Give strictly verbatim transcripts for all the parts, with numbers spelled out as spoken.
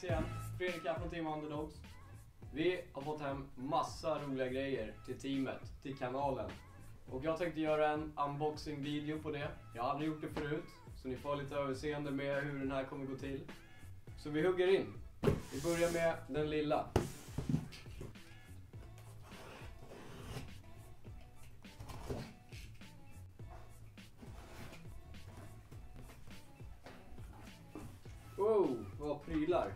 dags igen. Fredrik här från Team Underdogs. Vi har fått hem massa roliga grejer till teamet, till kanalen. Och jag tänkte göra en unboxing-video på det. Jag har aldrig gjort det förut, så ni får lite överseende med hur den här kommer gå till. Så vi hugger in. Vi börjar med den lilla. Wow, vad prylar.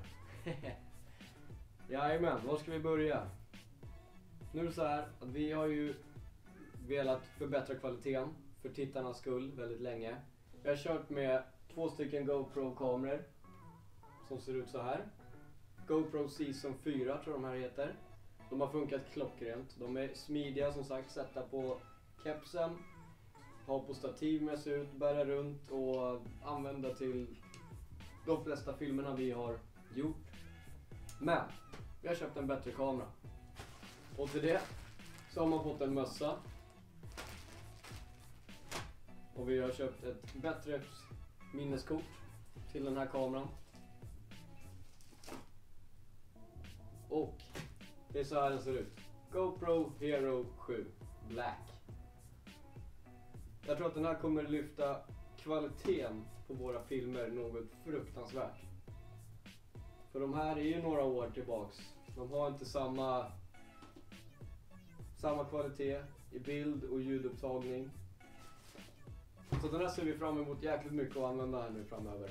Jajamän, var ska vi börja? Nu är det så här att vi har ju velat förbättra kvaliteten för tittarnas skull väldigt länge. Jag har kört med två stycken GoPro-kameror som ser ut så här. GoPro Season fyra tror jag de här heter. De har funkat klockrent. De är smidiga som sagt, sätta på kepsen, ha på stativ med sig ut, bära runt och använda till de flesta filmerna vi har gjort. Men vi har köpt en bättre kamera. Och till det så har man fått en mössa. Och vi har köpt ett bättre minneskort till den här kameran. Och det är så här den ser ut. GoPro Hero sju Black. Jag tror att den här kommer lyfta kvaliteten på våra filmer något fruktansvärt. För de här är ju några år tillbaks. De har inte samma samma kvalitet i bild och ljudupptagning. Så den här ser vi fram emot jäkligt mycket att använda här nu framöver.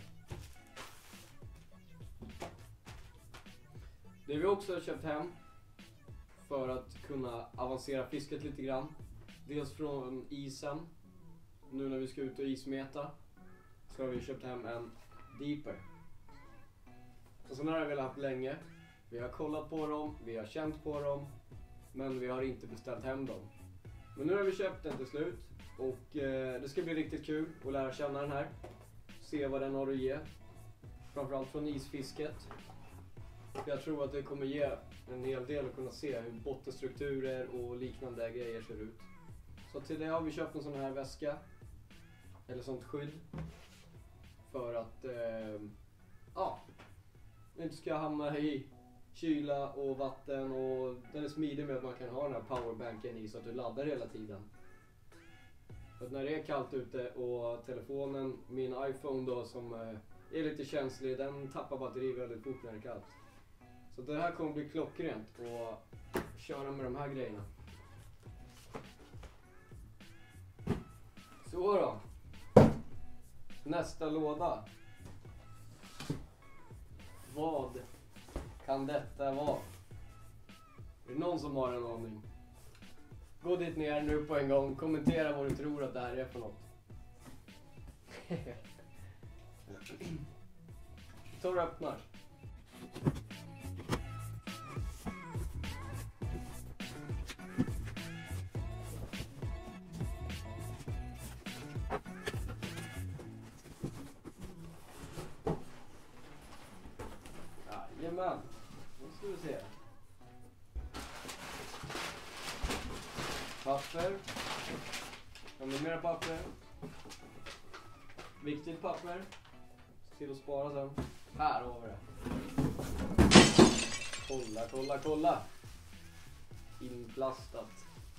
Det vi också har köpt hem för att kunna avancera fisket lite grann. Dels från isen. Nu när vi ska ut och ismeta så har vi köpt hem en Deeper. Och sån här har vi velat haft länge. Vi har kollat på dem, vi har känt på dem, men vi har inte beställt hem dem. Men nu har vi köpt den till slut och eh, det ska bli riktigt kul att lära känna den här. Se vad den har att ge. Framförallt från isfisket. För jag tror att det kommer ge en hel del att kunna se hur bottenstrukturer och liknande grejer ser ut. Så till det har vi köpt en sån här väska. Eller sånt skydd. För att eh, ja, inte ska hamna i kyla och vatten, och den är smidig med att man kan ha den här powerbanken i så att du laddar hela tiden. För att när det är kallt ute och telefonen, min iPhone då som är lite känslig, den tappar batteri väldigt fort när det är kallt. Så det här kommer bli klockrent att köra med de här grejerna. Så då. Nästa låda. Vad kan detta vara? Är det någon som har en aning? Gå dit ner nu på en gång. Kommentera vad du tror att det här är för något. Vi tar och öppnar. Jajamän, nu ska vi se. Papper. Har vi mera papper? Viktigt papper. Se till att spara sen. Här har vi det. Kolla, kolla, kolla. Inplastat.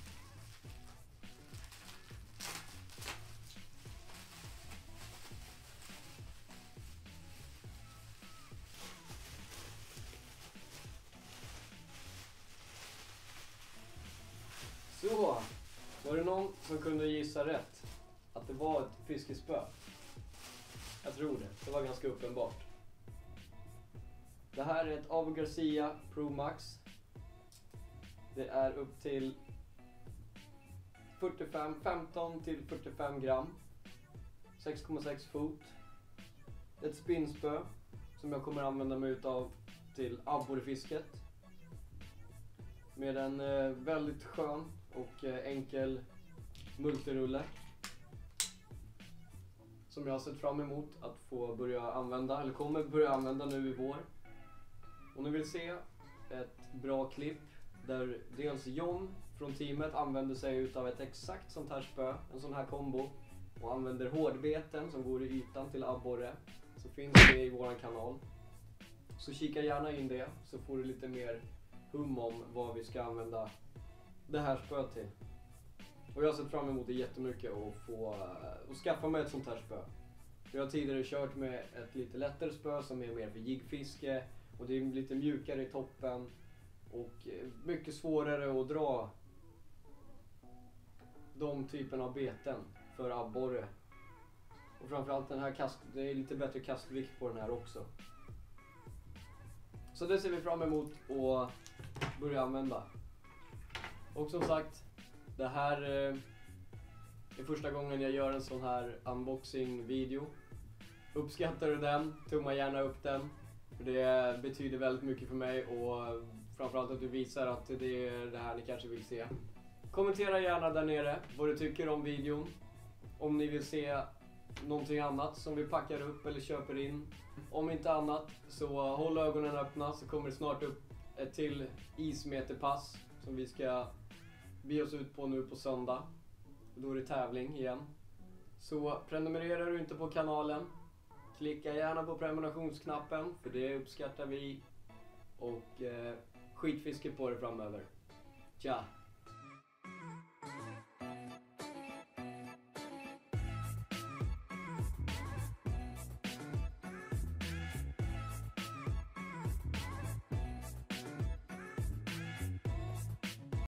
Så, var det någon som kunde gissa rätt att det var ett fiskespö? Jag tror det, det var ganska uppenbart. Det här är ett Avo Garcia Pro Max. Det är upp till fyrtiofem, femton till fyrtiofem gram. sex komma sex fot. Ett spinnspö som jag kommer använda mig utav till abborrefisket. Med en eh, väldigt skön och eh, enkel multirulle. Som jag har sett fram emot att få börja använda, eller kommer börja använda nu i vår. Om ni vill se ett bra klipp där dels John från teamet använder sig utav ett exakt sånt här spö, en sån här kombo, och använder hårdbeten som går i ytan till abborre, så finns det i våran kanal. Så kika gärna in det, så får du lite mer hum om vad vi ska använda det här spöet till. Och jag har sett fram emot det jättemycket att få och skaffa mig ett sånt här spö. Jag har tidigare kört med ett lite lättare spö som är mer för jiggfiske, och det är lite mjukare i toppen och mycket svårare att dra de typen av beten för abborre. Och framförallt den här kast, det är lite bättre kastvikt på den här också. Så det ser vi fram emot att börja använda. Och som sagt, det här är första gången jag gör en sån här unboxing-video. Uppskattar du den, tumma gärna upp den. För det betyder väldigt mycket för mig, och framförallt att du visar att det är det här ni kanske vill se. Kommentera gärna där nere vad du tycker om videon. Om ni vill se någonting annat som vi packar upp eller köper in. Om inte annat så håll ögonen öppna, så kommer det snart upp ett till ismeterpass som vi ska be oss ut på nu på söndag. Då är det tävling igen. Så prenumererar du inte på kanalen, klicka gärna på prenumerationsknappen, för det uppskattar vi. Och eh, skitfiske på det framöver. Tja!